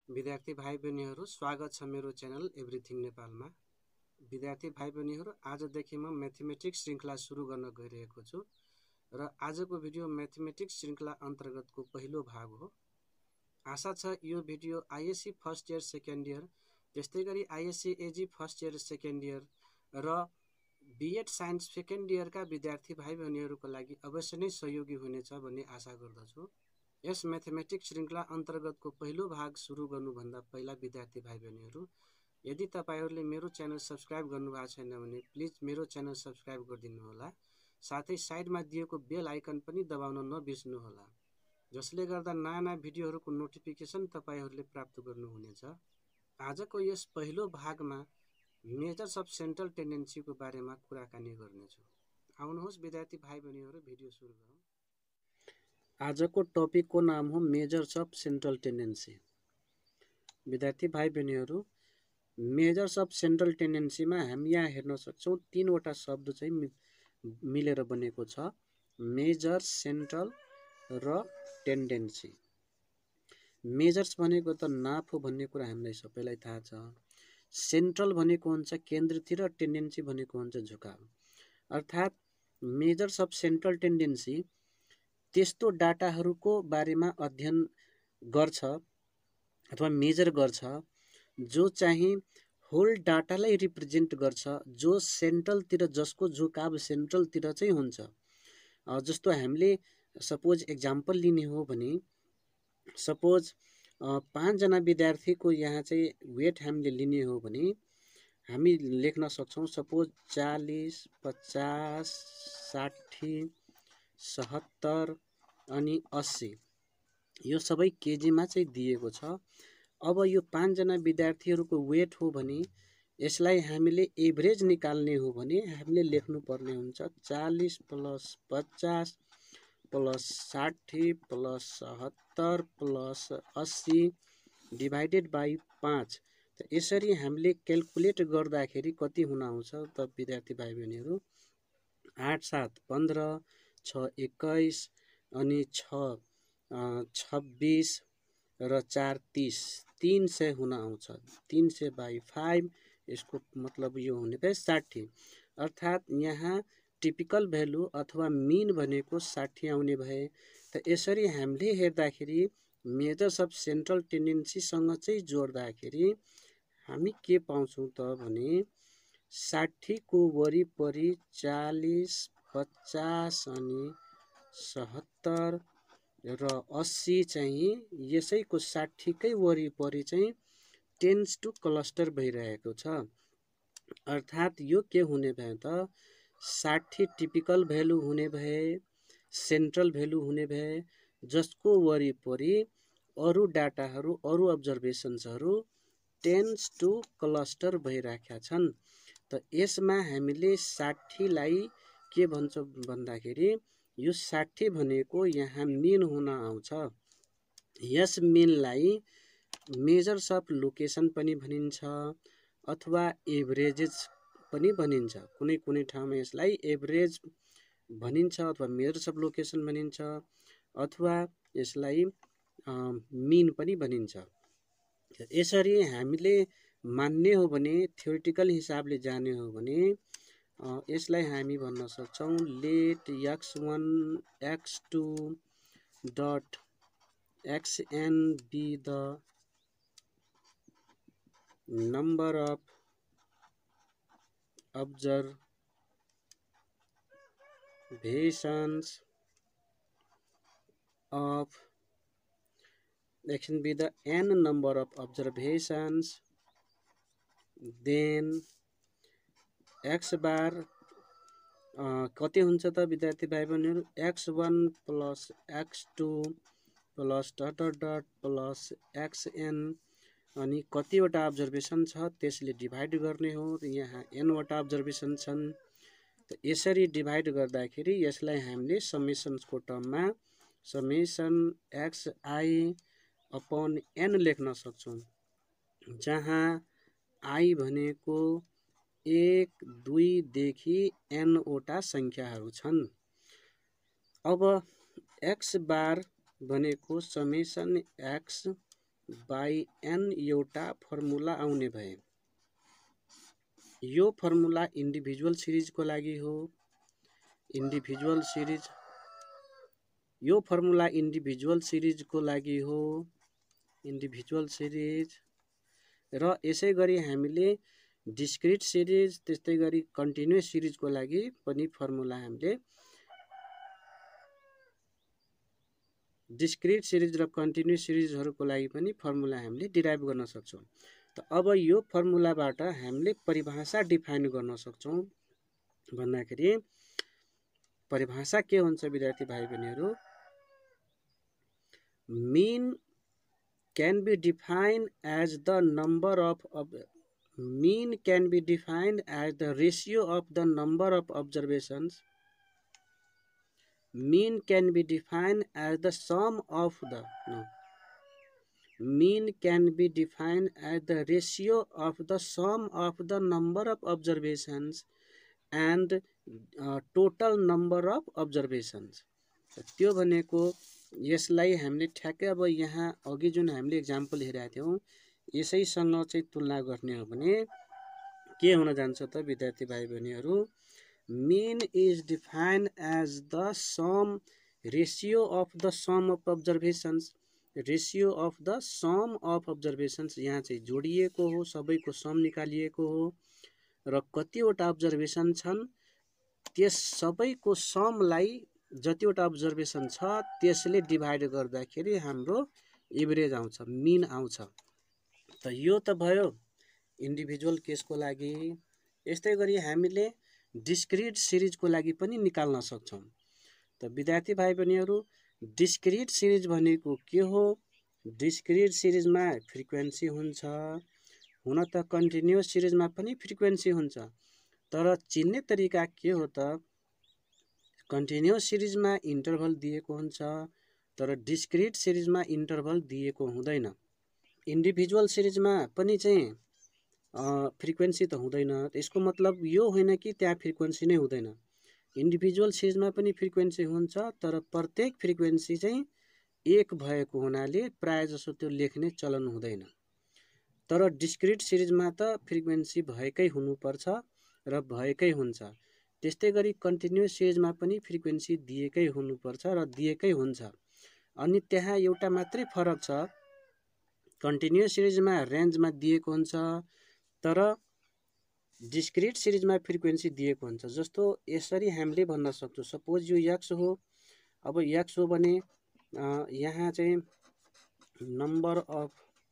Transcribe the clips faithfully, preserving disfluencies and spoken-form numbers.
विद्यार्थी भाइ बहिनीहरू स्वागत छ मेरो च्यानल एभ्रिथिङ नेपालमा। विद्यार्थी भाइ बहिनीहरू आजदेखि म म्याथमेटिक्स श्रृङ्खला सुरु गर्न गइरहेको छु र आजको भिडियो म्याथमेटिक्स श्रृङ्खला अन्तर्गतको पहिलो भाग हो। आशा छ यो video ISc first year second year त्यस्तै गरी ISc AG first year second year र बिएड साइन्स सेकेन्ड इयरका विद्यार्थी भाइ बहिनीहरूको लागि अवश्य नै सहयोगी हुनेछ भन्ने आशा गर्दछु। यस म्याथमेटिक्स श्रृङ्खला अन्तर्गतको पहिलो भाग सुरु गर्नुभन्दा पहिला विद्यार्थी भाइ बहिनीहरू, यदि तपाईहरूले मेरो च्यानल सब्सक्राइब गर्नुभएको छैन भने प्लिज मेरो च्यानल सब्सक्राइब गरिदिनुहोला। साथै साइडमा दिएको बेल आइकन पनि दबाउन नबिर्सनुहोला, जसले गर्दा नयाँ नयाँ भिडियोहरूको नोटिफिकेसन तपाईहरूले प्राप्त गर्नुहुनेछ। आजको यस पहिलो भागमा मेजर्स अफ सेन्ट्रल टेन्डेन्सीको बारेमा कुराकानी गर्नेछु। आउनुहोस् विद्यार्थी भाइ बहिनीहरू भिडियो सुरु गरौँ। आजको टपिकको नाम हो मेजर्स अफ सेन्ट्रल टेन्डेन्सी। विद्यार्थी भाइ बहिनीहरू, मेजर्स अफ सेन्ट्रल टेन्डेन्सीमा हामी यहाँ हेर्न सक्छौँ तीनवटा शब्द चाहिँ मिलेर बनेको छ, मेजर, सेन्ट्रल र टेन्डेन्सी। मेजर्स भनेको त नाप हो भन्ने कुरा हामीलाई सबैलाई थाहा छ। सेन्ट्रल भनेको हुन्छ केन्द्रतिर, टेन्डेन्सी भनेको हुन्छ झुकाव। अर्थात् मेजर्स अफ सेन्ट्रल टेन्डेन्सी त्यस्तो डाटाहरूको बारेमा अध्ययन गर्छ अथवा मेजर गर्छ जो चाहिँ होल डाटालाई रिप्रेजेन्ट गर्छ, जो सेन्ट्रलतिर, जसको झुकाव सेन्ट्रलतिर चाहिँ हुन्छ। जस्तो हामीले सपोज एक्जाम्पल लिने हो भने सपोज पाँचजना विद्यार्थीको यहाँ चाहिँ वेट हामीले लिने हो भने हामी लेख्न सक्छौँ सपोज चालीस, पचास, साठी, सत्तर अनि अस्सी, यो सबै केजीमा चाहिँ दिएको छ। अब यो पाँचजना विद्यार्थीहरूको वेट हो भने यसलाई हामीले एभरेज निकाल्ने हो भने हामीले लेख्नुपर्ने हुन्छ चालीस प्लस पचास प्लस साठी प्लस सत्तर प्लस अस्सी डिभाइडेड बाई पाँच। त यसरी हामीले क्यालकुलेट गर्दाखेरि कति हुन आउँछ त विद्यार्थी भाइ बहिनीहरू, आठ सात पन्ध्र, छ एक्काइस अनि छ छब्बिस र चार तिस, तिन सय हुन आउँछ। तिन सय बाई फाइभ, यसको मतलब यो हुने भयो साठी। अर्थात् यहाँ टिपिकल भ्यालु अथवा मिन भनेको साठी आउने भए। त यसरी हामीले हेर्दाखेरि मेजर्स अफ सेन्ट्रल टेन्डेन्सीसँग चाहिँ जोड्दाखेरि हामी के पाउँछौँ त भने साठीको वरिपरि चालीस, पचास अनि सत्तर र अस्सी चाहिँ यसैको साठीकै वरिपरि चाहिँ टेन्स टु क्लस्टर भइरहेको छ। अर्थात् यो के हुने भयो त साठी टिपिकल भ्यालु हुने भए, सेन्ट्रल भ्यालु हुने भए, जसको वरिपरि अरू डाटाहरू, अरू अब्जर्भेसन्सहरू टेन्स टु क्लस्टर भइरहेका छन्। त यसमा हामीले साठीलाई के भन्छ भन्दाखेरि यो साठी भनेको यहाँ मिन हुन आउँछ। यस मिनलाई मेजर्स अफ लोकेसन पनि भनिन्छ अथवा एभरेजेस पनि भनिन्छ। कुनै कुनै ठाउँमा यसलाई एभरेज भनिन्छ अथवा मेजर्स अफ लोकेसन भनिन्छ अथवा यसलाई मिन पनि भनिन्छ। यसरी हामीले मान्ने हो भने, थ्योरिटिकल हिसाबले जाने हो भने यसलाई हामी भन्न सक्छौँ let x one x two dot x n be the number of observations of x can be the n number of observations, then x bar uh, कति हुन्छ त विद्यार्थी भाइ बहिनीहरू, x one plus x two plus dot dot plus x n अनि कतिवटा observation छ त्यसले डिभाइड गर्ने हो। यहाँ एनवटा अब्जर्भेसन छन्। त यसरी डिभाइड गर्दाखेरि यसलाई हामीले समेसन्सको टर्ममा summation x i upon n लेख्न सक्छौँ, जहाँ आई भनेको एक दुईदेखि एनवटा सङ्ख्याहरू छन्। अब एक्स बार भनेको समेसन एक्स बाई एन एउटा फर्मुला आउने भए यो फर्मुला इन्डिभिजुअल सिरिजको लागि हो। इन्डिभिजुअल सिरिज यो फर्मुला इन्डिभिजुअल सिरिजको लागि हो। इन्डिभिजुअल सिरिज र यसै गरी हामीले डिस्क्रिट सिरिज त्यस्तै गरी कन्टिन्युअस सिरिजको लागि पनि फर्मुला हामीले डिस्क्रिट सिरिज र कन्टिन्युअस सिरिजहरूको लागि पनि फर्मुला हामीले डिराइभ गर्न सक्छौं। त अब यो फर्मुलाबाट हामीले परिभाषा डिफाइन गर्न सक्छौं। भन्दाखेरि परिभाषा के हुन्छ विद्यार्थी भाइ बहिनीहरु? mean can be defined as the number of, of mean can be defined as the ratio of the number of observations. Mean can be defined as the sum of the no. Mean can be defined as the ratio of the sum of the number of observations and uh, total number of observations. त्यो भनेको यसलाई हामीले ठ्याक्कै अब यहाँ अघि जुन हामीले एक्जाम्पल हेरेका थियौं यसैसँग चाहिँ तुलना गर्ने हो भने के हुन जान्छ त विद्यार्थी भाइ बहिनीहरु? mean is defined as the sum ratio of the sum of observations. ratio of the sum of observations यहाँ चाहिँ जोडिएको हो, सबैको सम निकालिएको हो र कतिवटा observation छन् त्यस सबैको समलाई जतिवटा observation छ त्यसले डिभाइड गर्दाखेरि हाम्रो एभरेज आउँछ, मीन आउँछ। त यो त भयो इन्डिभिजुअल केसको लागि। यस्तै गरी हामीले डिस्क्रिट सिरिजको लागि पनि निकाल्न सक्छौं। त विद्यार्थी भाइ बहिनीहरु डिस्क्रिट सिरिज भनेको के हो? डिस्क्रिट सिरिजमा फ्रिक्वेन्सी हुन्छ, हुन त कन्टिन्युअस सिरिजमा पनि फ्रिक्वेन्सी हुन्छ, तर चिन्ने तरिका के हो त? कन्टिन्युअस सिरिजमा इन्टरभल दिएको हुन्छ तर डिस्क्रिट सिरिजमा इन्टरभल दिएको हुँदैन। इन्डिभिजुअल सिरिजमा पनि चाहिँ फ्रिक्वेन्सी त हुँदैन। यसको मतलब यो होइन कि त्यहाँ फ्रिक्वेन्सी नै हुँदैन। इन्डिभिजुअल सिरिजमा पनि फ्रिक्वेन्सी हुन्छ तर प्रत्येक फ्रिक्वेन्सी चाहिँ एक भएको हुनाले प्राय जसो त्यो लेख्ने चलन हुँदैन। तर डिस्क्रिट सिरिजमा त फ्रिक्वेन्सी भएकै हुनुपर्छ र भएकै हुन्छ। त्यस्तै गरी कन्टिन्युअस सिरिजमा पनि फ्रिक्वेन्सी दिएकै हुनुपर्छ र दिएकै हुन्छ। अनि त्यहाँ एउटा मात्रै फरक छ, कन्टिन्युअस सिरिजमा रेन्जमा दिएको हुन्छ तर डिस्क्रिट सिरिजमा फ्रिक्वेन्सी दिएको हुन्छ। जस्तो यसरी हामीले भन्न सक्छौं, सपोज यो x हो। अब x हो भने यहाँ चाहिँ number of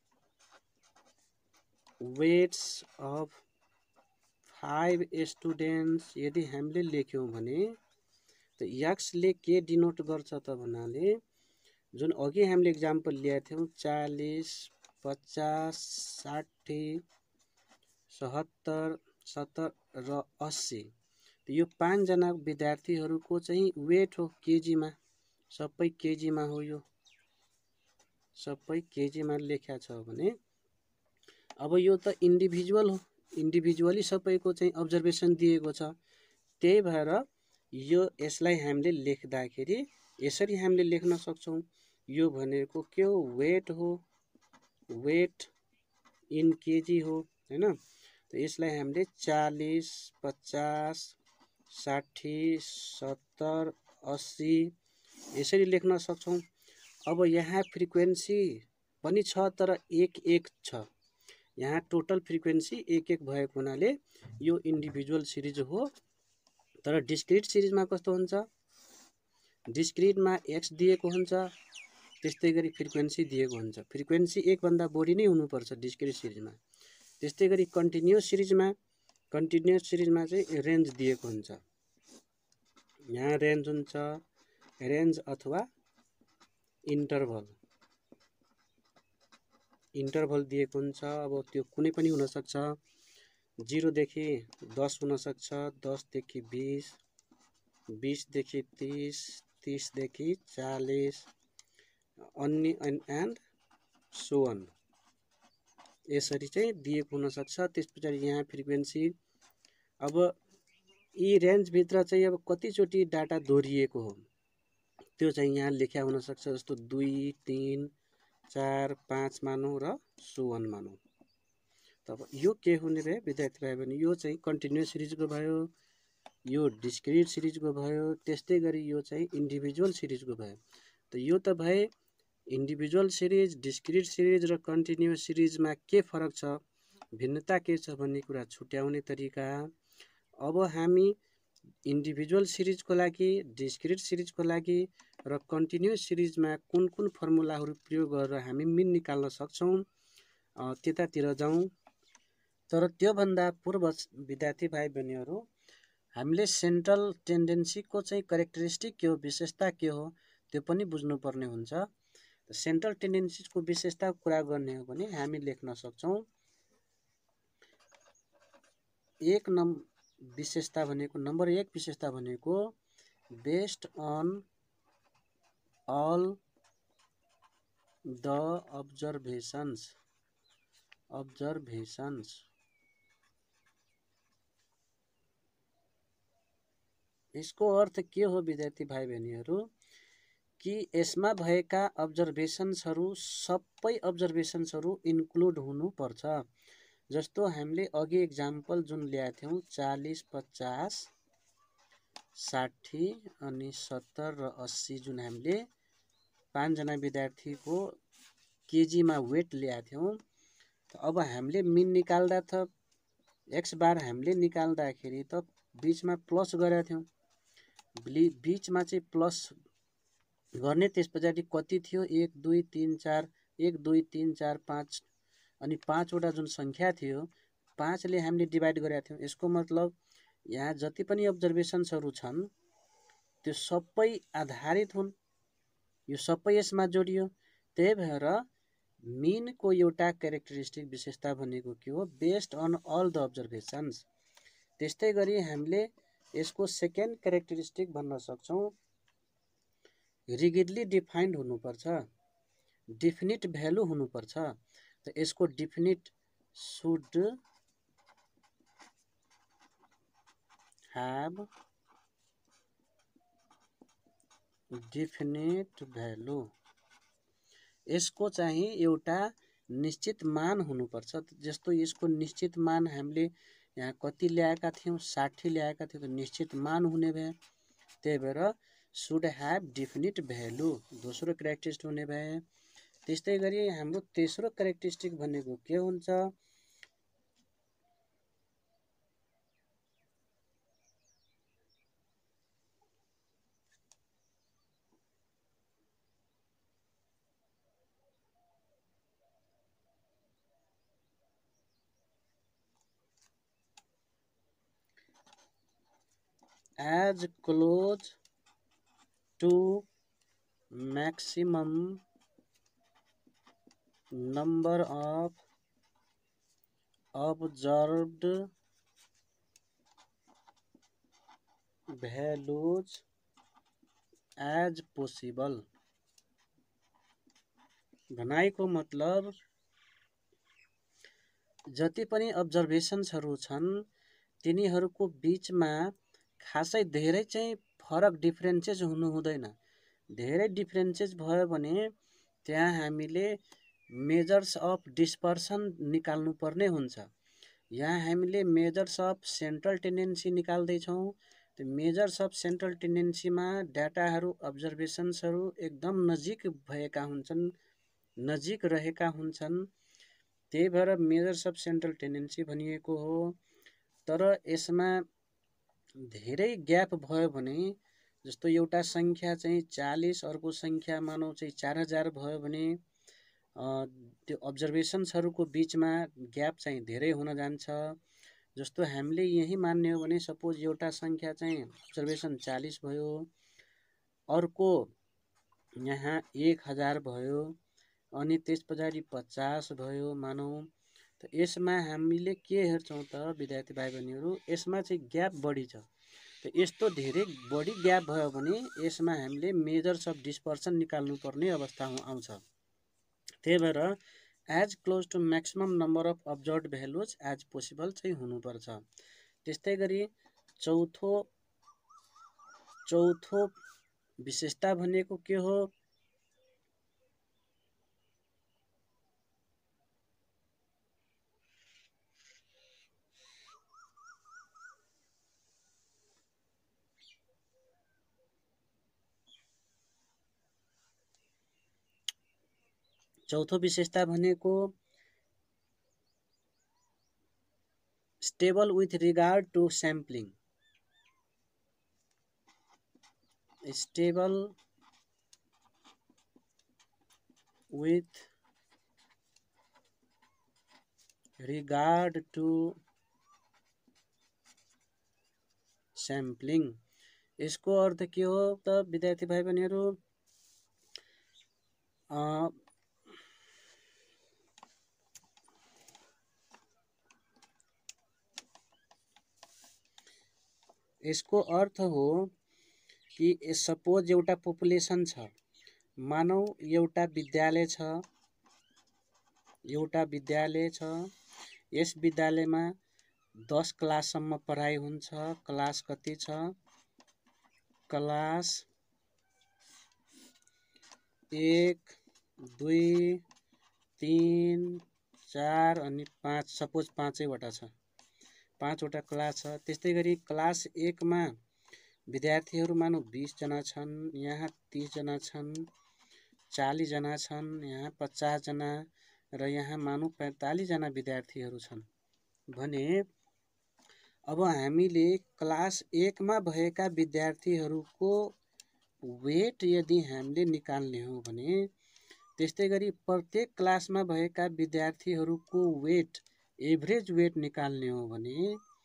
weights of five students यदि हामीले लेख्यौं भने त x ले के डिनोट गर्छ त भन्नाले जुन अघि हामीले एक्जाम्पल लिएका थियौं चालीस, पचास, साठी, सतहत्तर, सत्तर र अस्सी, यो पाँच जना विद्यार्थीहरुको चाहिँ वेट हो केजीमा, सबै केजीमा हो, यो सबै केजीमा लेख्या छ भने अब यो त इन्डिभिजुअल हो, इन्डिभिजुअली सबैको चाहिँ अब्जर्भेसन दिएको छ। त्यही भएर यो यसलाई हामीले लेख्दाखेरि यसरी हामीले लेख्न सक्छौं, यो भनेको के हो? वेट हो, वेट इन केजी हो, हैन? त यसलाई हामीले चालीस, पचास, साठी, सत्तर, अस्सी यसरी लेख्न सक्छौं। अब यहाँ फ्रिक्वेन्सी पनि छ तर एक एक छ, यहाँ टोटल फ्रिक्वेन्सी एक एक भएको हुनाले यो इन्डिभिजुअल सिरिज हो। तर डिस्क्रिट सिरिजमा कस्तो हुन्छ? डिस्क्रिटमा x दिएको हुन्छ, त्यस्तै गरी फ्रिक्वेन्सी दिएको हुन्छ। फ्रिक्वेन्सी एक भन्दा बढी नै हुनुपर्छ डिस्क्रिट सिरिजमा। त्यस्तै गरी कन्टिन्युअस सिरिजमा कन्टिन्युअस सिरिजमा चाहिँ रेन्ज दिएको हुन्छ, यहाँ रेन्ज हुन्छ, रेन्ज अथवा इन्टरभल इन्टरभल दिएको हुन्छ। अब त्यो कुनै पनि हुन सक्छ, जीरो देखि दस हुन सक्छ, दस देखि बीस, बीस देखि तीस, तीस देखि चालीस, अन्य एन्ड सो अन यसरी चाहिँ दिएको हुन सक्छ। त्यसपछि यहाँ फ्रिक्वेन्सी अब यी रेन्ज भित्र चाहिँ अब कतिचोटी डाटा दोहोरिएको हो त्यो चाहिँ यहाँ लेख्या हुन सक्छ। जस्तो दुई, तीन, चार पाँच मानौँ र सो अन मानौँ। तब यो के हुने भयो विद्यार्थी भाइ बहिनी, यो चाहिँ कन्टिन्युअस सिरिजको भयो, यो डिस्क्रिट सिरिजको भयो, त्यस्तै गरी यो चाहिँ इन्डिभिजुअल सिरिजको भयो। त यो त भए इन्डिभिजुअल सिरिज, डिस्क्रिट सिरिज र कन्टिन्युअस सिरिजमा के फरक छ, भिन्नता के छ भन्ने कुरा छुट्याउने तरिका। अब हामी इन्डिभिजुअल सिरिजको लागि, डिस्क्रिट सिरिजको लागि र कन्टिन्युअस सिरिजमा कुन कुन फर्मुलाहरू प्रयोग गरेर हामी मिन निकाल्न सक्छौँ त्यतातिर जाउँ। तर त्योभन्दा पूर्व विद्यार्थी भाइ बहिनीहरू, हामीले सेन्ट्रल टेन्डेन्सीको चाहिँ करेक्टरिस्टिक के हो, विशेषता के हो, त्यो पनि बुझ्नुपर्ने हुन्छ। सेन्ट्रल टेन्डेन्सीको विशेषताको कुरा गर्ने हो भने हामी लेख्न सक्छौँ, एक नम् विशेषता भनेको, नम्बर एक विशेषता भनेको based on all the observations observations यसको अर्थ के हो विद्यार्थी भाइ बहिनीहरू, कि यसमा भएका अब्जर्भेसन्सहरू सबै अब्जर्भेसन्सहरू इन्क्लुड हुनुपर्छ। जस्तो हामीले अघि एक्जाम्पल जुन ल्याएको थियौँ, चालीस पचास साठी अनि सत्तर र अस्सी जुन हामीले पाँचजना विद्यार्थीको केजीमा वेट ल्याएको थियौँ। अब हामीले मिन निकाल्दा त एक्स बार हामीले निकाल्दाखेरि त बिचमा प्लस गरेका थियौँ, बिचमा चाहिँ प्लस गर्ने, त्यस पछाडि कति थियो, एक दुई तिन चार, एक दुई तिन चार पाँच, अनि पाँचवटा जुन सङ्ख्या थियो पाँचले हामीले डिभाइड गरेका थियौँ। यसको मतलब यहाँ जति पनि अब्जर्भेसन्सहरू छन् त्यो सबै आधारित हुन्, यो सबै यसमा जोडियो। त्यही भएर मिनको एउटा क्यारेक्टरिस्टिक विशेषता भनेको के हो, based on all the observations. त्यस्तै गरी हामीले यसको सेकेन्ड क्यारेक्टरिस्टिक भन्न सक्छौँ, रिगिडली डिफाइन्ड हुनुपर्छ, डिफिनिट भ्यालु हुनुपर्छ। त यसको definite should have definite value, यसको चाहिँ एउटा निश्चित मान हुनुपर्छ। जस्तो यसको निश्चित मान हामीले यहाँ कति ल्याएका थियौँ, साठी ल्याएका थियौँ, त निश्चित मान हुने भए। त्यही भएर सुड ह्याभ डिफिनिट भ्यालु दोस्रो क्यारेक्टरिस्टिक हुने भए। त्यस्तै गरी हाम्रो तेस्रो क्यारेक्टरिस्टिक भनेको के हुन्छ, as close to maximum number of observed values as possible। भनाइको मतलब जति पनि अब्जर्भेसन्सहरू छन् तिनीहरूको बिचमा खासै धेरै चाहिँ फरक डिफरेन्सेस हुनु हुँदैन। धेरै डिफरेन्सेस भयो भने त्यहाँ हामीले मेजर्स अफ डिस्पर्सन निकाल्नु पर्ने हुन्छ। यहाँ हामीले मेजर्स अफ सेन्ट्रल टेन्डेन्सी निकाल्दैछौँ। त्यो मेजर्स अफ सेन्ट्रल टेन्डेन्सीमा डाटाहरू, अब्जर्भेसन्सहरू एकदम नजिक भएका हुन्छन्, नजिक रहेका हुन्छन्। त्यही भएर मेजर्स अफ सेन्ट्रल टेन्डेन्सी भनिएको हो। तर यसमा धेरै ग्याप भयो भने, जस्तो एउटा सङ्ख्या चाहिँ चालीस, अर्को सङ्ख्या मानौँ चाहिँ चार हजार भयो भने त्यो अब्जर्भेसन्सहरूको बिचमा ग्याप चाहिँ धेरै हुन जान्छ। जस्तो हामीले यही मान्ने हो भने सपोज एउटा सङ्ख्या चाहिँ अब्जर्भेसन चालीस भयो, अर्को यहाँ एक हजार भयो, अनि त्यस पछाडि पचास भयो मानौँ। त यसमा हामीले के हेर्छौँ त विद्यार्थी भाइ बहिनीहरू, यसमा चाहिँ ग्याप बढी छ। त यस्तो धेरै बढी ग्याप भयो भने यसमा हामीले मेजर्स अफ डिस्पर्सन निकाल्नु पर्ने अवस्था आउँछ। त्यही भएर as close to maximum number of observe values as possible चाहिँ हुनुपर्छ। त्यस्तै गरी चौथो चौथो विशेषता भनेको के हो, चौथो विशेषता भनेको stable with regard to sampling, stable with regard to sampling. यसको अर्थ के हो त विद्यार्थी भाइ बहिनीहरू, यसको अर्थ हो कि सपोज एउटा पपुलेसन छ, मानौ एउटा विद्यालय छ, एउटा विद्यालय छ, यस विद्यालयमा दस क्लाससम्म पढाइ हुन्छ। क्लास कति छ? क्लास एक, दुई, तीन, चार अनि पाँच, सपोज पाँचैवटा छ, पाँचवटा क्लास छ। त्यस्तै गरी क्लास एकमा विद्यार्थीहरू मानौ बीस जना छन्, यहाँ तीस जना छन्, चालीस जना छन्, यहाँ पचास जना र यहाँ मानौ पैंतालीस जना विद्यार्थीहरू छन् भने अब हामीले क्लास एकमा भएका विद्यार्थीहरूको वेट यदि हामीले निकाल्ने हो भने, त्यस्तै गरी प्रत्येक क्लासमा भएका विद्यार्थीहरूको वेट, एभरेज वेट निकाल्ने हो भने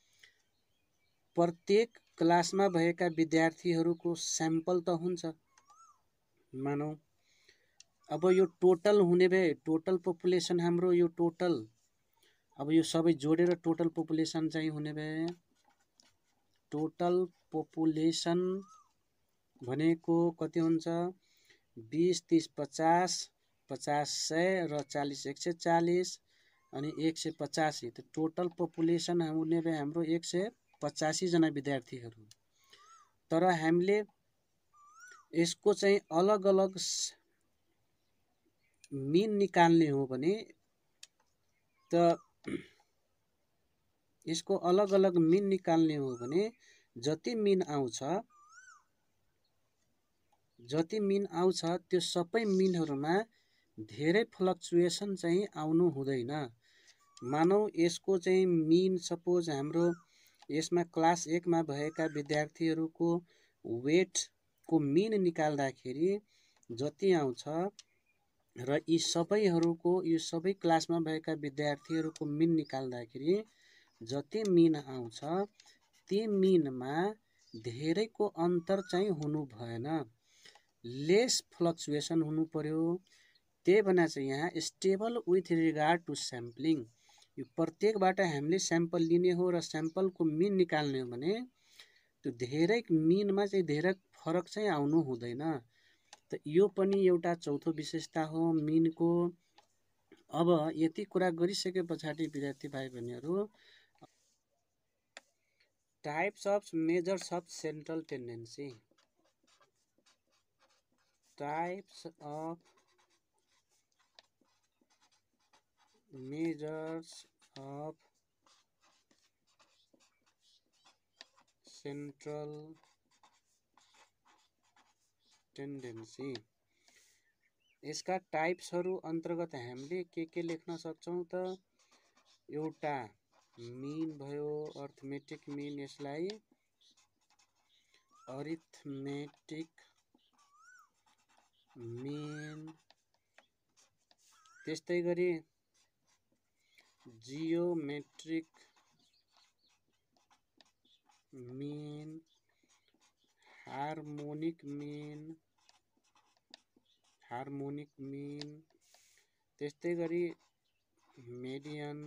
प्रत्येक क्लासमा भएका विद्यार्थीहरूको स्याम्पल त हुन्छ। मानौ अब यो टोटल हुने भए, टोटल पपुलेसन हाम्रो यो टोटल, अब यो सबै जोडेर टोटल पपुलेसन चाहिँ हुने भए, टोटल पपुलेसन भनेको कति हुन्छ? बीस, तीस, पचास, पचास सय र चालीस एक सय चालीस अनि एक सय पचासी। त टोटल पपुलेसन हुने भए हाम्रो एक सय पचासी जना विद्यार्थीहरू। तर हामीले यसको चाहिँ अलग अलग मिन निकाल्ने हो भने त यसको अलग अलग मिन निकाल्ने हो भने जति मिन आउँछ, जति मिन आउँछ त्यो सबै मिनहरूमा धेरै फ्लक्चुएसन चाहिँ आउनु हुँदैन। मानौ यसको चाहिँ मिन सपोज हाम्रो यसमा क्लास एकमा भएका विद्यार्थीहरूको वेटको मिन निकाल्दाखेरि जति आउँछ र यी सबैहरूको, यो सबै क्लासमा भएका विद्यार्थीहरूको मिन निकाल्दाखेरि जति मिन आउँछ ती मिनमा धेरैको अन्तर चाहिँ हुनु भएन, लेस फ्लक्चुएसन हुनु पर्यो। त्यही भएर चाहिँ यहाँ stable with regard to sampling, यो प्रत्येकबाट हामीले स्याम्पल लिने हो र स्याम्पलको मिन निकाल्ने हो भने त्यो धेरै मिनमा चाहिँ धेरै फरक चाहिँ आउनु हुँदैन। त यो पनि एउटा चौथो विशेषता हो मिनको। अब यति कुरा गरिसके पछाडि विद्यार्थी भाइ बहिनीहरू, types of measures of central tendency, types of measures of central tendency, यसका टाइप्सहरू अन्तर्गत हामीले के के लेख्न सक्छौँ त? एउटा मिन भयो, अर्थमेटिक मिन, यसलाई अरिथमेटिक मिन, त्यस्तै गरी geometric mean, harmonic mean, harmonic mean, त्यस्तै गरी मेडियन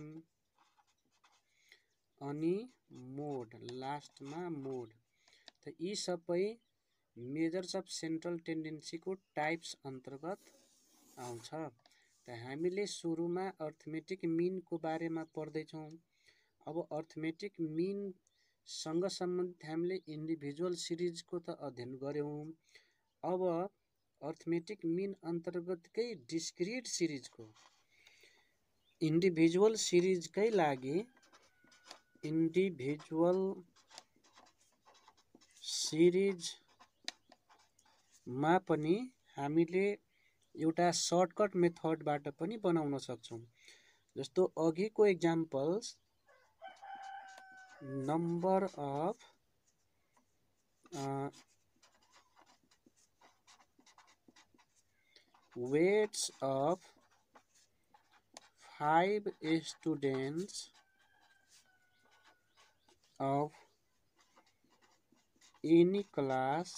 अनि मोड, लास्टमा मोड। त यी सबै मेजर्स अफ सेन्ट्रल टेन्डेन्सीको टाइप्स अन्तर्गत आउँछ। त हामीले सुरुमा अर्थमेटिक मिनको बारेमा पढ्दैछौँ। अब अर्थमेटिक मिनसँग सम्बन्धित हामीले इन्डिभिजुअल सिरिजको त अध्ययन गऱ्यौँ। अब अर्थमेटिक मिन अन्तर्गतकै डिस्क्रिट सिरिजको, इन्डिभिजुअल सिरिजकै लागि इन्डिभिजुअल सिरिजमा पनि हामीले एउटा सर्टकट मेथडबाट पनि बनाउन सक्छौं। जस्तो अघिको examples number of weights of five students of any class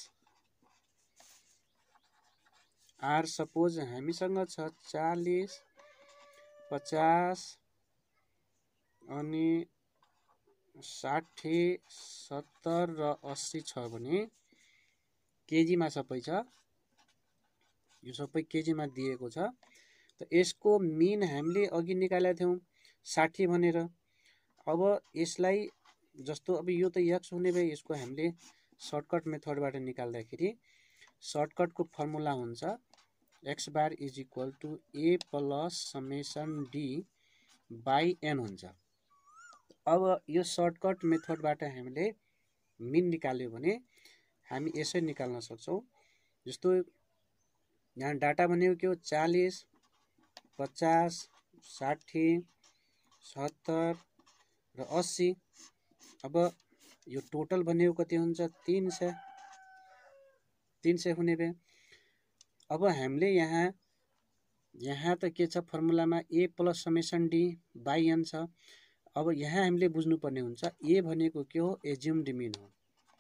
are suppose हामीसँग छ चालीस पचास अनि साठी सत्तर र अस्सी छ भने केजीमा सबै छ, यो सबै केजीमा दिएको छ। त यसको मिन हामीले अघि निकालेका थियौं साठी भनेर। अब यसलाई जस्तो अब यो त x हुने भए यसको हामीले सर्टकट मेथडबाट निकाल्दाखेरि सर्टकटको फर्मुला हुन्छ x bar is equal to a plus summation d by n हुन्छ। अब यो सर्टकट मेथडबाट हामीले मिन निकाल्यो भने हामी यसै निकाल्न सक्छौं। जस्तो यहाँ डाटा भनेको के हो चालीस पचास साठी सत्तर र अस्सी। अब यो टोटल भनेको कति हुन्छ तीन सय तीन सय हुने भए अब हामीले यहाँ यहाँ त के छ फर्मुलामा a plus summation d by n छ। अब यहाँ हामीले बुझ्नुपर्ने हुन्छ a भनेको के हो एज्युम्ड मिन हो,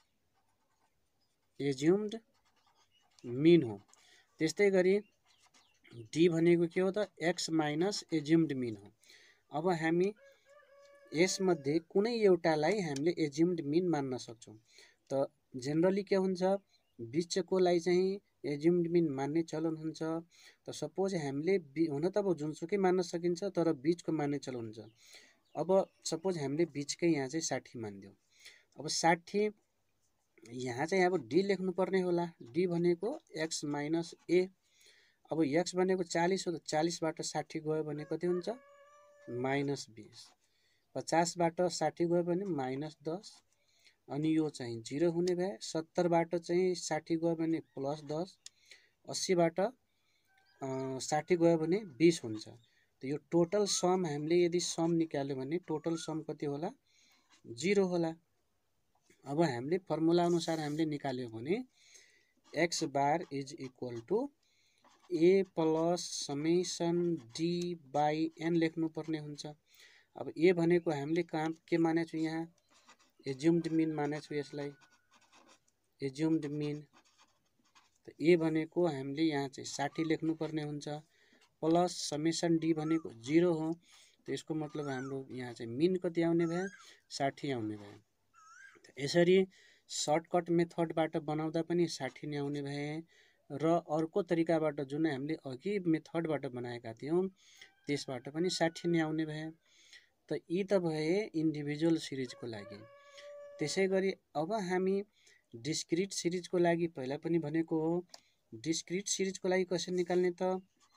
एज्युम्ड मिन हो। त्यस्तै गरी d भनेको के हो त x माइनस एज्युम्ड मिन हो। अब हामी यसमध्ये कुनै एउटालाई हामीले एज्युम्ड मिन मान्न सक्छौं। त जेनरली के हुन्छ बीचकोलाई चाहिँ एज्युम्ड मिन मान्ने चलन हुन्छ। त सपोज हामीले हुन त अब जुनसुकै मान्न सकिन्छ तर बीचको मान्ने चलन हुन्छ। अब सपोज हामीले बीचकै यहाँ चाहिँ साठी मानिदियौं। अब साठी यहाँ चाहिँ अब d लेख्नु पर्ने होला, d भनेको x माइनस a। अब x भनेको चालीस हो त चालीस बाट साठी गयो भने कति हुन्छ माइनस बीस, पचास बाट साठी गयो भने माइनस दस अनि यो चाहिँ जीरो हुने भए, सत्तर बाट चाहिँ साठी गयो भने प्लस दस, अस्सी बाट साठी गयो भने बीस हुन्छ। त यो टोटल सम हामीले यदि सम निकाल्यो भने टोटल सम कति होला जीरो होला। अब हामीले फर्मुला अनुसार हामीले निकाल्यो भने x bar is equal to a plus summation d by n लेख्नु पर्ने हुन्छ। अब a भनेको हामीले कहाँ के मानेको छु यहाँ एज्युम्ड मिन मानेको छु, यसलाई एज्युम्ड मिन। त a भनेको हामीले यहाँ चाहिँ साठी लेख्नु पर्ने हुन्छ प्लस समेसन d भनेको जीरो हो। त यसको मतलब हाम्रो यहाँ चाहिँ मिन कति आउने भए साठी आउने भए। यसरी सर्टकट मेथडबाट बनाउँदा पनि साठी नै आउने भए र अर्को तरिकाबाट जुन हामीले अघि मेथडबाट बनाएका थियौं त्यसबाट पनि साठी नै आउने भए। त यी त भए इन्डिभिजुअल सिरिजको लागि। त्यसैगरी अब हामी डिस्क्रिट सिरिजको लागि पहिला पनि भनेको हो, डिस्क्रिट सिरिजको लागि कसरी निकाल्ने त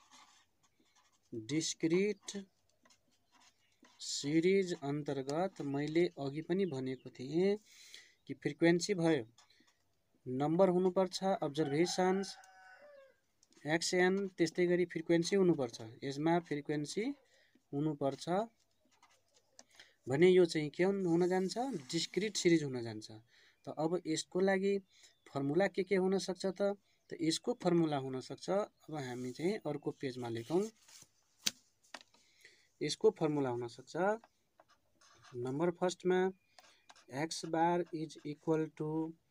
डिस्क्रिट सिरिज अन्तर्गत मैले अघि पनि भनेको थिएँ कि फ्रिक्वेन्सी भयो नम्बर हुनुपर्छ अब्जर्भेसन्स एक्सएन, त्यस्तै गरी फ्रिक्वेन्सी हुनुपर्छ, यसमा फ्रिक्वेन्सी हुनुपर्छ भने यो चाहिँ के हुन जान्छ डिस्क्रिट सिरिज हुन जान्छ। त अब यसको लागि फर्मुला के के हुन सक्छ त त यसको फर्मुला हुन सक्छ। अब हामी चाहिँ अर्को पेजमा लेखौं। यसको फर्मुला हुन सक्छ नम्बर फर्स्टमा x bar is equal to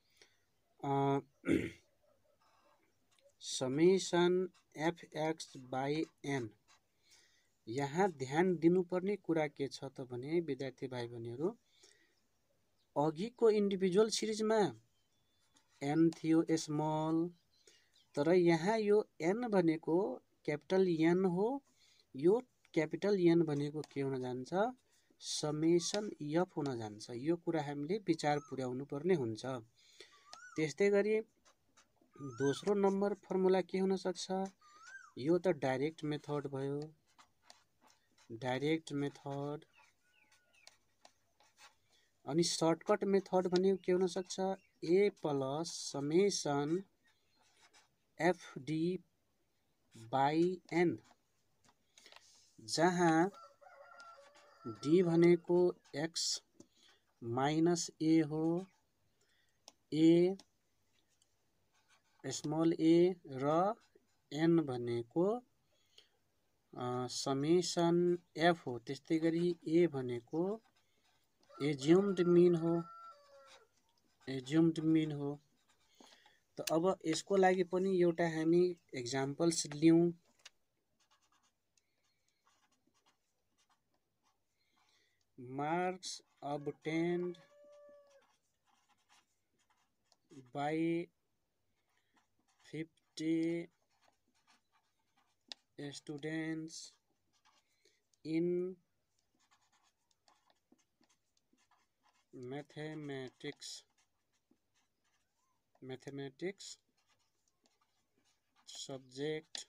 summation fx by n। यहाँ ध्यान दिनुपर्ने कुरा के छ त भने विद्यार्थी भाइ बहिनीहरु अघिको इन्डिभिजुअल सिरिजमा n थियो स्मल, तर यहाँ यो n भनेको क्यापिटल n हो, यो क्यापिटल n भनेको के हुन जान्छ समेसन f हुन जान्छ। यो कुरा हामीले विचार पुर्याउनु पर्ने हुन्छ। त्यस्तै गरी दोस्रो नम्बर फर्मुला के हुन सक्छ, यो त डाइरेक्ट मेथड भयो, डाइरेक्ट मेथड। अनि सर्टकट मेथड भनेको के हुन सक्छ a plus summation fd by n, जहाँ डी भनेको एक्स माइनस ए हो, ए स्मल ए र एन भनेको समेसन एफ हो। त्यस्तै गरी ए भनेको एज्युम्ड मिन हो, एज्युम्ड मिन हो। त अब यसको लागि पनि एउटा हामी एक्जाम्पल्स लियौं। Marks obtained by fifty students in mathematics mathematics subject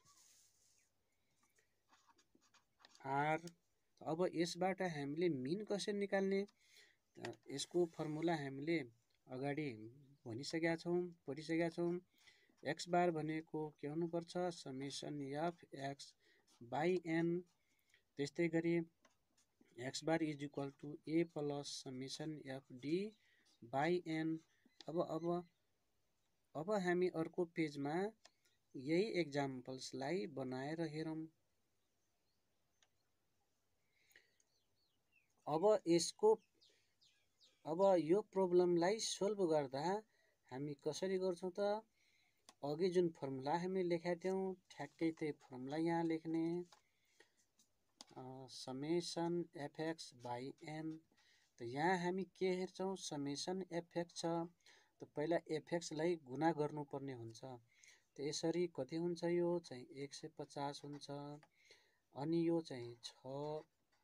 are। अब यसबाट हामीले मिन कसरी निकाल्ने, यसको फर्मुला हामीले अगाडि भनिसकेका छौं, पढिसकेका छौं। एक्स बार भनेको के हुनुपर्छ, summation f x by n. त्यस्तै गरी x bar is equal to a plus summation F D by n. अब अब अब हामी अर्को पेजमा यही एक्जाम्पल्सलाई बनाएर हेरौं। अब यसको अब यो प्रब्लमलाई सोल्भ गर्दा हामी कसरी गर्छौं त, अघि जुन फर्मुला हामी लेखेका थियौं ठ्याक्कै त्यही फर्मुला यहाँ लेख्ने, समेसन एफएक्स बाई एन। त यहाँ हामी के हेर्छौं, समेसन एफएक्स छ, त पहिला एफएक्स लाई गुणा गर्नुपर्ने हुन्छ। त यसरी कति हुन्छ, यो चाहिँ एक सय पचास हुन्छ। अनि यो चाहिँ छ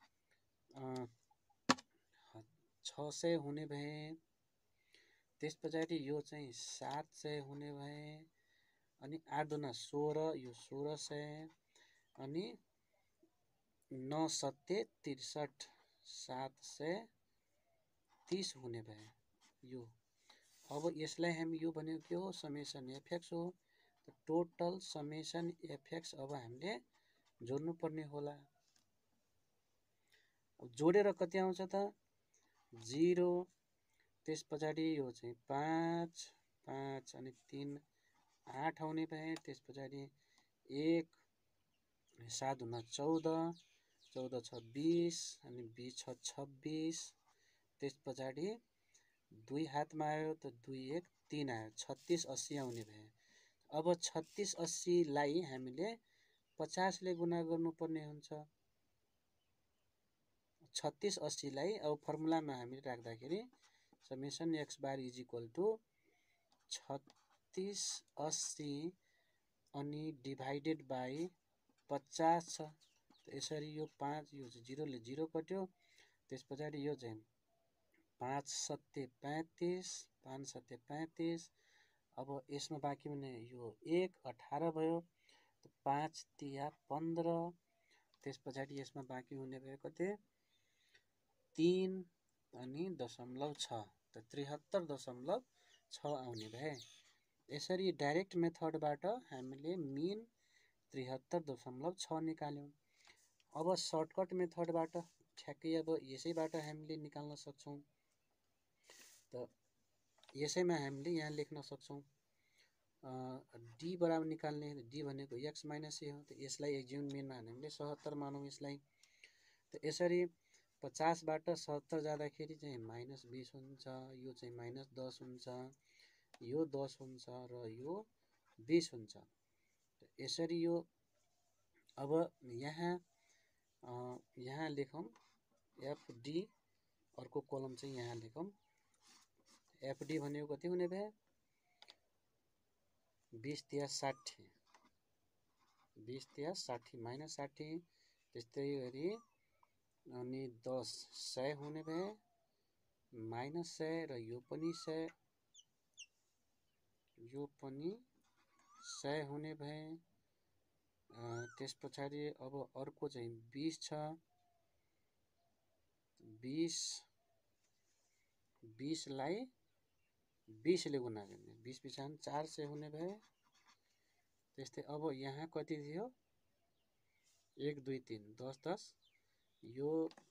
छ सय हुने भए, त्यस पछाडि यो चाहिँ सात सय हुने भए, अनि आठ दुना सोह्र, यो सोह्र सय, अनि नौ सत्ते त्रिसठ, सात सय तीस हुने भए यो। अब यसलाई हामी यो भनेको के हो, समेसन एफएक्स हो। त टोटल समेसन एफएक्स अब हामीले जोड्नु पर्ने होला। जोडेर कति आउँछ त, जीरो, त्यस पछाडि यो चाहिँ पाँच, पाँच अनि तीन आठ आउने भए, त्यस पछाडि एक, सात दुना चौध, चौध छ बीस, अनि बीस छ छब्बीस, त्यस पछाडि दुई हातमा आयो त दुई एक तीन आयो, छत्तीस अस्सी आउने भए। अब छत्तीस अस्सी लाई हामीले पचास ले गुणा गर्नुपर्ने हुन्छ। छत्तीस अस्सी लाई अब फर्मुलामा हामीले राख्दाखेरि summation x bar is equal to छत्तीस अस्सी अनि डिभाइडेड बाई पचास छ। त यसरी यो पाँच, यो चाहिँ जीरोले जीरो कट्यो, त्यस पछाडि यो चाहिँ पाँच सत्ते पैंतीस, पाँच सत्ते पैंतीस। अब यसमा बाँकी हुने यो एक अठारह भयो, त पाँच तिया पन्ध्र, त्यस पछाडि यसमा बाँकी हुने भयो कति, तीन अनि दशमलव छ, त त्रिहत्तर दशमलव छ आउने भए। यसरी डाइरेक्ट मेथडबाट हामीले मिन त्रिहत्तर दशमलव छ निकाल्यौं। अब सर्टकट मेथडबाट ठ्याक्कै अब यसैबाट हामीले निकाल्न सक्छौं। त यसैमा हामीले यहाँ लेख्न सक्छौं, डी बराबर निकाल्ने, डी भनेको एक्स माइनस ए हो। त यसलाई एक्ज्युम मिनमा हामीले सतहत्तर मानौं यसलाई। त यसरी पचास बाट सतहत्तर जाँदाखेरि चाहिँ माइनस बीस हुन्छ, यो चाहिँ माइनस दस हुन्छ, यो दस हुन्छ र यो बीस हुन्छ। यसरी यो अब यहाँ यहाँ लेखौं एफडी, अर्को कलम चाहिँ यहाँ लेखौं, एफडी भनेको कति हुने भए, बीस तिया साठी, बीस तिया साठी माइनस साठी, त्यस्तै गरी अनि दस सय हुने भए, माइनस सय र यो पनि सय, यो पनि सय हुने भए। त्यस पछाडि अब अर्को चाहिँ बीस छ, बीस बीस लाई बीस ले गुणा गर्ने, बीस बिसान चार सय हुने भए, त्यस्तै अब यहाँ कति थियो एक दुई तीन दस दस यो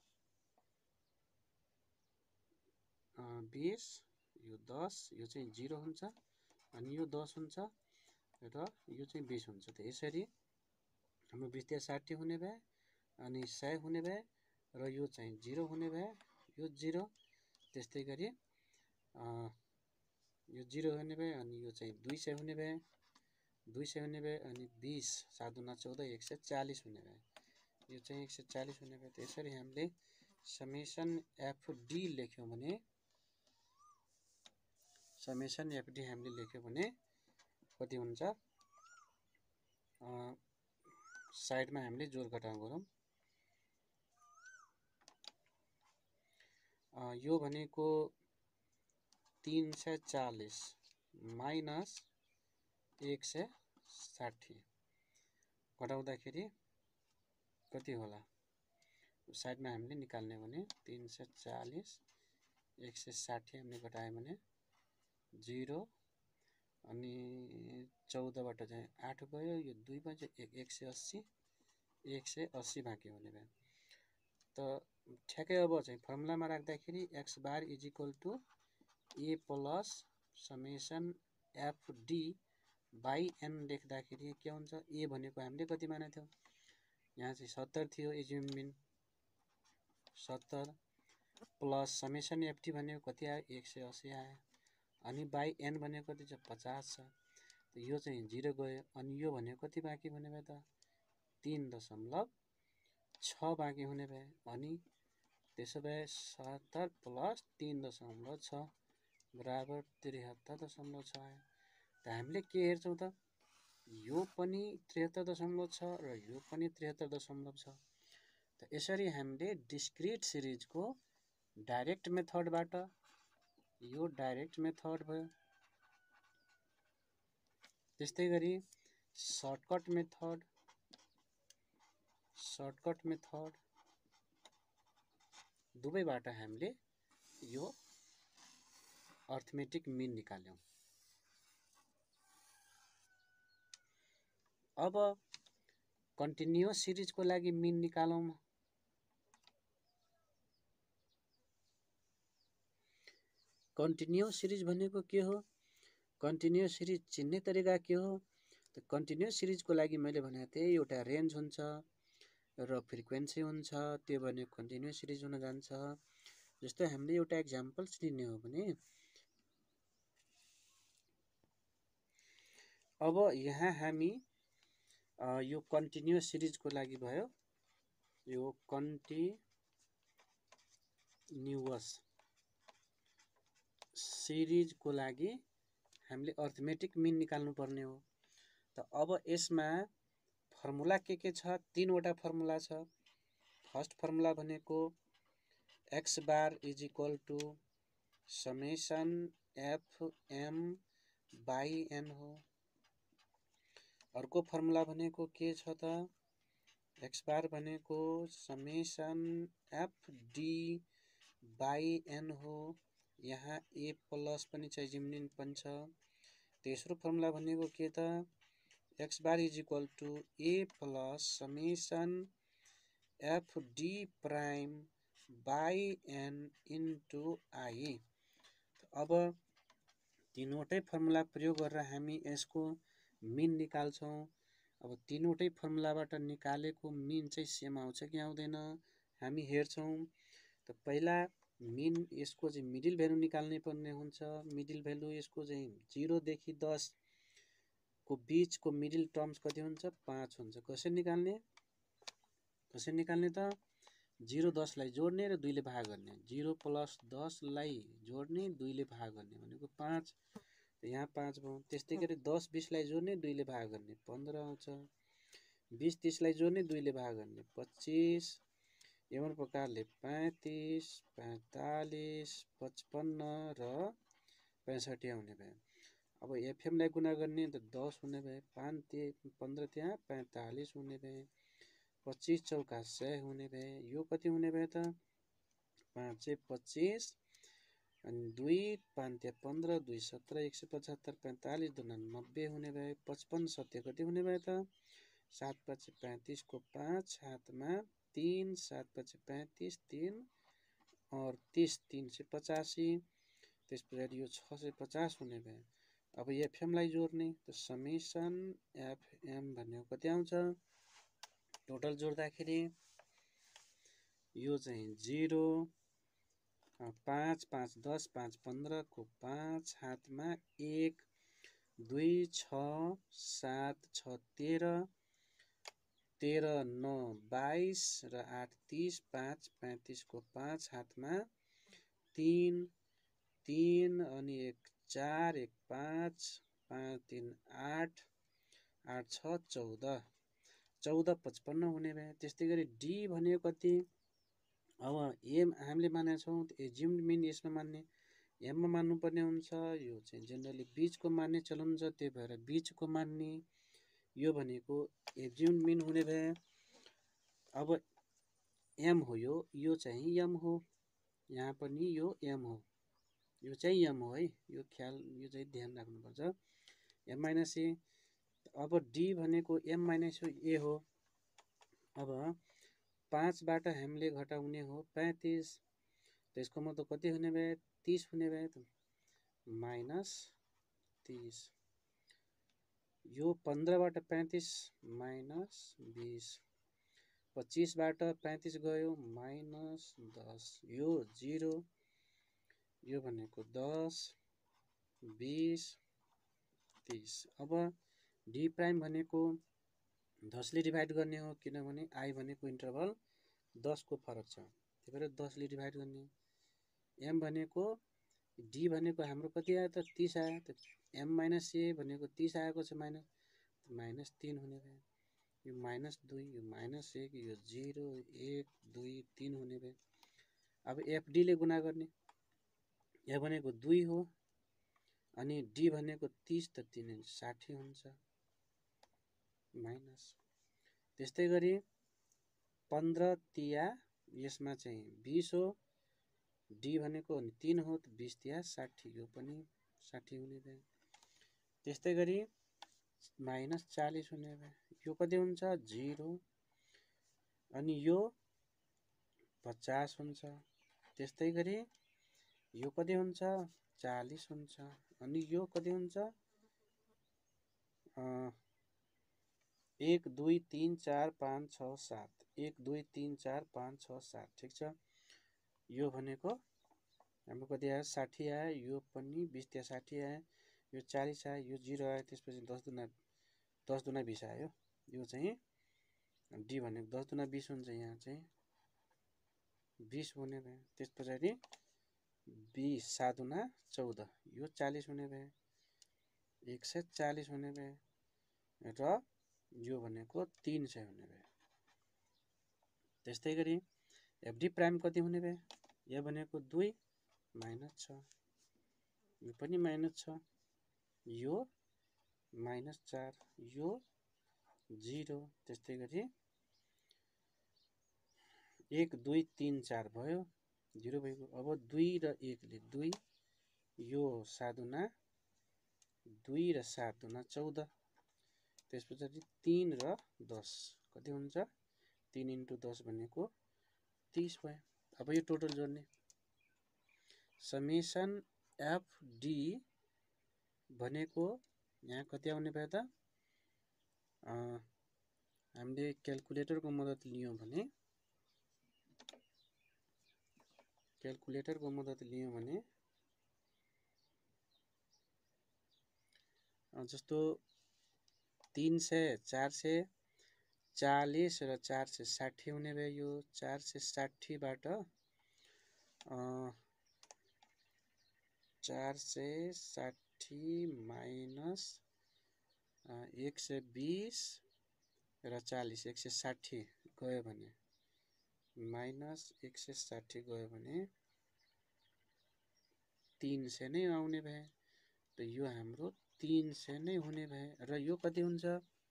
बीस यो दस यो चाहिँ जीरो हुन्छ अनि यो दस हुन्छ र यो चाहिँ बीस हुन्छ। त यसरी हाम्रो बीस तिया साठी हुने भए अनि सय हुने भए र यो चाहिँ जीरो हुने भए यो जीरो त्यस्तै गरी यो जीरो हुने भए अनि यो चाहिँ दुई सय हुने भए दुई सय हुने भए अनि बीस सात दुना चौध एक सय चालीस हुने भए यो चाहिँ एक सय चालीस हुने भए। त्यसरी हामीले समेसन एफडी लेख्यौँ भने समेसन एफडी हामीले लेख्यौँ भने कति हुन्छ साइडमा हामीले जोड घटाउ गरौँ। यो भनेको तीन सय चालीस माइनस एक सय साठी घटाउँदाखेरि कति होला साइडमा हामीले निकाल्ने भने तीन सय चालीस एक सय साठी हामीले घटायौँ भने जीरो अनि चौधबाट चाहिँ आठ गयो यो दुई बजे एक एक सय अस्सी एक सय अस्सी बाँकी हुने भयो। त ठ्याक्कै अब चाहिँ फर्मुलामा राख्दाखेरि x bar is equal to A plus summation f d by n लेख्दाखेरि के हुन्छ ए भनेको हामीले कति मानेको थियौँ यहाँ चाहिँ सत्तर थियो एज्युम मिन सत्तर प्लस समेसन एफडी भनेको कति आयो एक सय अस्सी आयो अनि बाई एन भनेको कति छ पचास छ। त यो चाहिँ जीरो गयो अनि यो भनेको कति बाँकी हुने भयो त तीन दशमलव छ बाँकी हुने भए अनि त्यसो भए सत्तर प्लस तीन दशमलव छ बराबर त्रिहत्तर दशमलव छ आयो। त हामीले के हेर्छौँ त यो पनि त्रिहत्तर दशमलव छ र यो पनि त्रिहत्तर दशमलव छ। त यसरी हामीले डिस्क्रिट सिरिजको डाइरेक्ट मेथडबाट यो डाइरेक्ट मेथड भयो त्यस्तै गरी सर्टकट मेथड सर्टकट मेथड दुवैबाट हामीले यो अर्थमेटिक मिन निकाल्यौँ। अब कन्टिन्युअस सिरिजको लागि मिन निकालौँ। कन्टिन्युअस सिरिज भनेको के हो कन्टिन्युअस सिरिज चिन्ने तरिका के हो त कन्टिन्युअस सिरिजको लागि मैले भनेको थिएँ एउटा रेन्ज हुन्छ र फ्रिक्वेन्सी हुन्छ त्यो भने कन्टिन्युअस सिरिज हुन जान्छ। जस्तै हामीले एउटा एक्जाम्पल्स लिने हो भने अब यहाँ हामी यो कन्टिन्युअस सिरिजको लागि भयो यो कन्टिन्युअस सिरिजको लागि हामीले अर्थमेटिक मिन निकाल्नु पर्ने हो। त अब यसमा फर्मुला के के छ तीनवटा फर्मुला छ। फर्स्ट फर्मुला भनेको x bar is equal to summation f m by an हो। अर्को फर्मुला भनेको के छ त एक्स बार भनेको summation F D by an हो। यहाँ ए प्लस पनि छ जिम्निन पनि छ। तेस्रो फर्मुला भनेको के त X bar is equal to A plus summation F D prime by N into I. अब तीनवटै फर्मुला प्रयोग गरेर हामी यसको मिन निकाल्छौँ। अब तीनवटै फर्मुलाबाट निकालेको मिन चाहिँ सेम आउँछ कि आउँदैन हामी हेर्छौँ। त पहिला मिन यसको चाहिँ मिडिल भ्यालु निकाल्नै पर्ने हुन्छ। मिडिल भ्यालु यसको चाहिँ जिरोदेखि दसको बिचको मिडिल टर्म्स कति हुन्छ पाँच हुन्छ। कसरी निकाल्ने कसरी निकाल्ने त जिरो दसलाई जोड्ने र दुईले भाग गर्ने जिरो प्लस दसलाई जोड्ने दुईले भाग गर्ने भनेको पाँच त यहाँ पाँच भयो। त्यस्तै गरी दस बिसलाई जोड्ने दुईले भाग गर्ने पन्ध्र आउँछ। बिस तिसलाई जोड्ने दुईले भाग गर्ने पच्चिस एवं प्रकारले पैँतिस पैँतालिस पचपन्न र पैँसठी आउने भयो। अब एफएमलाई गुणा गर्ने त दस हुने भए पाँच पन्ध्र त्यहाँ पैँतालिस हुने भए पच्चिस चौका सय हुने भए यो कति हुने भए त पाँच सय पच्चिस अनि दुई पाँच पन्ध्र दुई सत्र एक सय पचहत्तर पैँतालिस दुना नब्बे हुने भए पचपन्न सत्य कति हुने भयो त सात पाँच पैँतिसको पाँच हातमा तीन सात पाँच पैँतिस तीन अडतिस तीन सय पचासी त्यस पछाडि यो छ सय पचास हुने भयो। अब एफएमलाई जोड्ने त समेसन एफएम भन्ने कति आउँछ टोटल जोड्दाखेरि यो चाहिँ जिरो पाँच पाँच दस पाँच पन्ध्रको पाँच हातमा एक दुई छ सात छ तेह्र तेह्र नौ बाइस र आठ तिस पाँच पैँतिसको पाँच हातमा तीन तीन अनि एक चार एक पाँच पाँच तीन आठ आठ छ चौध चौध पचपन्न हुने भए। त्यस्तै गरी डी भनेको कति अब एम हामीले मानेका छौँ एज्युम्ड मिन यसमा मान्ने एममा मान्नुपर्ने हुन्छ। यो चाहिँ जेनरली बिचको मान्ने चलन हुन्छ त्यही भएर बिचको मान्ने यो भनेको एज्युम्ड मिन हुने भए। अब एम हो यो यो चाहिँ एम हो यहाँ पनि यो एम हो यो चाहिँ एम हो है यो ख्याल यो चाहिँ ध्यान राख्नुपर्छ एम माइनस ए। अब डी भनेको एम माइनस ए हो। अब पाँचबाट हामीले घटाउने हो पैँतिस त्यसको मतलब कति हुने भए तीस हुने भए त माइनस तीस यो पन्ध्रबाट पैँतिस माइनस बिस पच्चिसबाट पैँतिस गयो माइनस दस यो जिरो यो भनेको दस बिस तीस। अब डी प्राइम भनेको दसले डिभाइड गर्ने हो किनभने आई भनेको इन्टरभल दसको फरक छ त्यही भएर दसले डिभाइड गर्ने। एम भनेको डी भनेको हाम्रो कति आयो त तीस आयो त एम माइनस ए भनेको तीस आएको छ माइनस माइनस तीन हुने भए यो माइनस दुई यो माइनस एक यो जिरो एक दुई तीन हुने भए। अब एफडीले गुणा गर्ने ए भनेको दुई हो अनि डी भनेको तीस त तीन साठी हुन्छ माइनस। त्यस्तै गरी पन्ध्र तिया यसमा चाहिँ बिस हो डी भनेको अनि तीन हो त बिस तिया साठी यो पनि साठी हुने भए। त्यस्तै गरी माइनस चालीस हुने भए यो कति हुन्छ जिरो अनि यो पचास हुन्छ। त्यस्तै गरी यो कति हुन्छ चालीस हुन्छ अनि यो कति हुन्छ एक दुई तिन चार पाँच छ सात एक दुई तिन चार पाँच छ सात ठिक छ। यो भनेको हाम्रो कति आयो साठी आयो यो पनि बिस तिया साठी आयो यो चालीस आयो यो जिरो आयो त्यसपछि दस दुना दस दुना बिस आयो यो चाहिँ डी भनेको दस दुना बिस हुन्छ यहाँ चाहिँ बिस हुने भए। त्यस पछाडि बिस सात दुना चौध यो चालीस हुने भए एक सय चालीस हुने भए र यो भनेको तीन सय हुने भए। त्यस्तै गरी एफडी प्राइम कति हुने भए यो भनेको दुई माइनस छ यो पनि माइनस छ यो माइनस चार यो जिरो। त्यस्तै गरी एक दुई तिन चार भयो जिरो भएको। अब दुई र एकले दुई यो सात दुना दुई र सात दुना चौध त्यस पछाडि तीन र दस कति हुन्छ तीन इन्टु दस भनेको तीस भयो। अब यो टोटल जोड्ने समेसन एफडी भनेको यहाँ कति आउने भयो त हामीले क्यालकुलेटरको मद्दत लियौँ भने क्यालकुलेटरको मद्दत लियौँ भने जस्तो तीन सय चार सय चालीस र चार सय साठी हुने भयो। यो चार सय साठीबाट चार सय साठी माइनस एक सय बिस र चालीस एक सय साठी गयो भने माइनस एक सय साठी गयो भने तीन सय नै आउने भए त यो हाम्रो तीन सय नै हुने भए र यो कति हुन्छ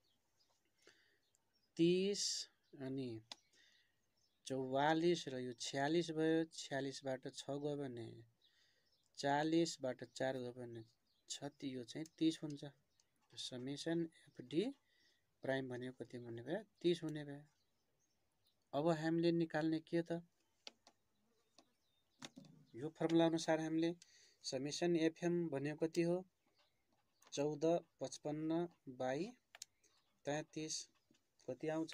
तीस अनि चौवालीस र यो छ्यालिस भयो छ्यालिसबाट छ गयो भने चालीस बाट चार गयो भने छत्तीस, यो चाहिँ तीस हुन्छ। समेसन एफडी प्राइम भनेको कति हुने भयो? तीस हुने भयो। अब हामीले निकाल्ने के त? यो फर्मुला अनुसार हामीले समेसन एफएम भनेको कति हो? चौध पचपन्न बाई तैंतीस कति आउँछ?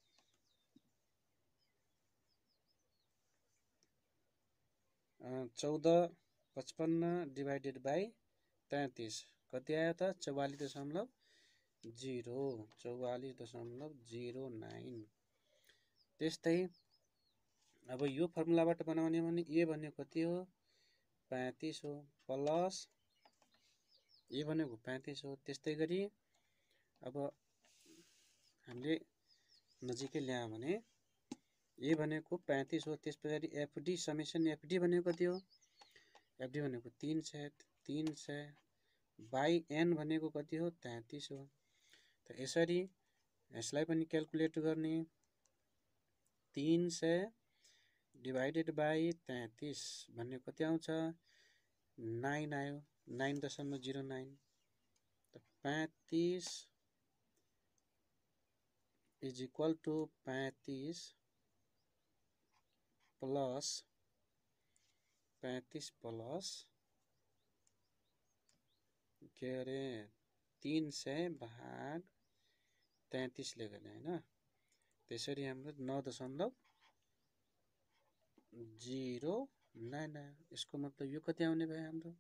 चौध पचपन्न डिभाइडेड बाई तैंतीस कति आयो त? चौवालीस दशमलव जिरो चौवालीस दशमलव जिरो नाइन। त्यस्तै अब यो फर्मुलाबाट बनाउने भने ए भनेको कति हो? पैंतीस हो, प्लस ए भनेको पैंतीस हो। त्यस्तै गरी अब हामीले नजिकै ल्यायो भने ए भनेको पैंतीस हो। त्यस पछाडि एफडी समेसन एफडी भनेको कति हो? एफडी भनेको तीन सय तीन सय बाई एन भनेको कति हो? तैंतीस हो। त यसरी यसलाई पनि क्याल्कुलेट गर्ने। तीन सय डिभाइडेड बाई तैंतीस भन्ने कति आउँछ? नाइन आयो, नाइन दशमलव जिरो नाइन। त पैंतीस इज इक्वल टू पैंतीस प्लस पैंतीस प्लस के अरे तीन सय भाग तैंतीसले गर्ने होइन। त्यसरी हाम्रो नौ दशमलव जिरो नाइन आयो। यसको मतलब यो कति आउने भयो हाम्रो?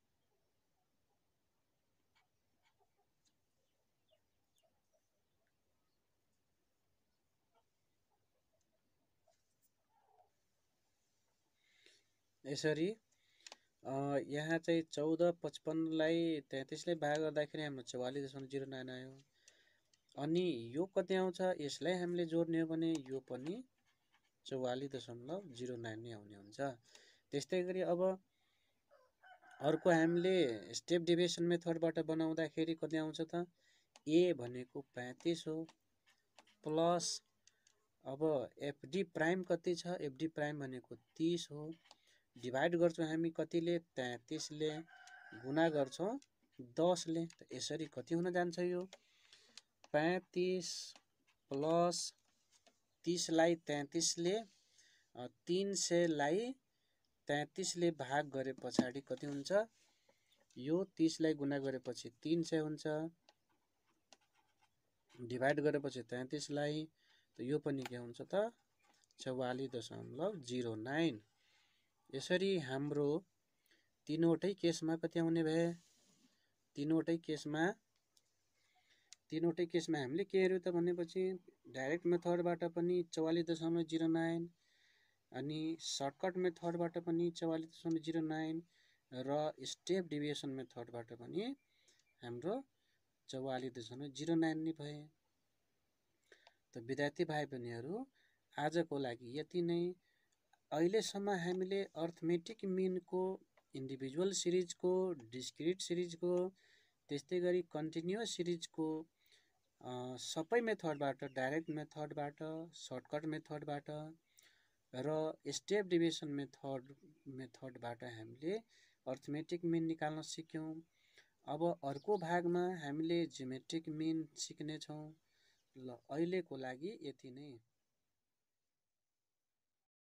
यसरी यहाँ चाहिँ चौध पचपन्नलाई तैंतीसले भाग गर्दाखेरि हाम्रो चौवालीस दशमलव जिरो नाइन आयो। अनि यो कति आउँछ? यसलाई हामीले जोड्ने हो भने यो पनि चौवालीस दशमलव जिरो नाइन नै आउने हुन्छ। त्यस्तै गरी अब अर्को हामीले स्टेप डेभिएसन मेथडबाट बनाउँदाखेरि कति आउँछ त? ए भनेको पैंतीस हो प्लस अब एफडी प्राइम कति छ? एफडी प्राइम भनेको तीस हो। डिभाइड गर्छौँ हामी कतिले? तैंतीसले। गुणा गर्छौँ दसले। त यसरी कति हुन जान्छ यो? पैंतीस प्लस तीसलाई तैंतीसले तीन सयलाई तैंतीसले भाग गरे पछाडि कति हुन्छ? यो तीसलाई गुणा गरेपछि तीन सय हुन्छ, डिभाइड गरेपछि तैंतीसलाई, त यो पनि के हुन्छ त? चौवालीस दशमलव जिरो नाइन। यसरी हाम्रो तीनवटै केसमा कति आउने भए? तीनवटै केसमा तीनवटै केसमा हामीले के हेर्यो त भनेपछि डाइरेक्ट मेथडबाट पनि चौवालीस दशमलव जिरो नाइन, अनि सर्टकट मेथडबाट पनि चौवालीस दशमलव जिरो नाइन, र स्टेप डेभिएसन मेथडबाट पनि हाम्रो चौवालीस दशमलव जिरो नाइन नै भए। त विद्यार्थी भाइ बहिनीहरू, आजको लागि यति नै। अहिलेसम्म हामीले अर्थमेटिक मिनको इन्डिभिजुअल सिरिजको, डिस्क्रिट सिरिजको, त्यस्तै गरी कन्टिन्युअस सिरिजको सबै मेथडबाट, डाइरेक्ट मेथडबाट, सर्टकट मेथडबाट र स्टेप डेभिएसन मेथड मेथडबाट हामीले अर्थमेटिक मिन निकाल्न सिक्यौँ। अब अर्को भागमा हामीले जियोमेट्रिक मिन सिक्नेछौँ। ल अहिलेको लागि यति नै।